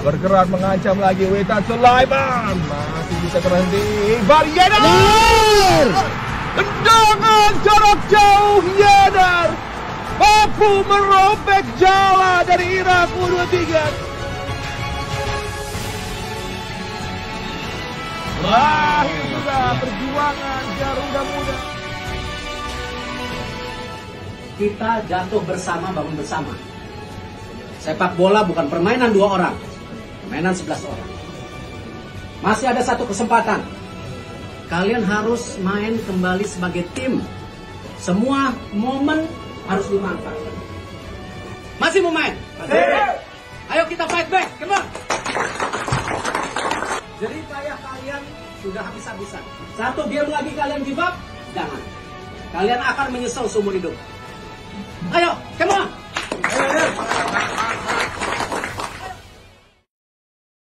Bergerak mengancam lagi Wetan Sulaiman. Masih bisa terhenti. Yedar. Tendangan jarak jauh Yedar. Mampu merobek jala dari Irak U23. Lahir sudah perjuangan Garuda Muda. Kita jatuh bersama, bangun bersama. Sepak bola bukan permainan 2 orang, permainan 11 orang. Masih ada satu kesempatan. Kalian harus main kembali sebagai tim. Semua momen harus dimanfaatkan. Masih mau main? Ayo kita fight back, come on. Jadi payah kalian sudah habis-habisan. Satu game lagi kalian give up, jangan. Kalian akan menyesal seumur hidup. Ayo,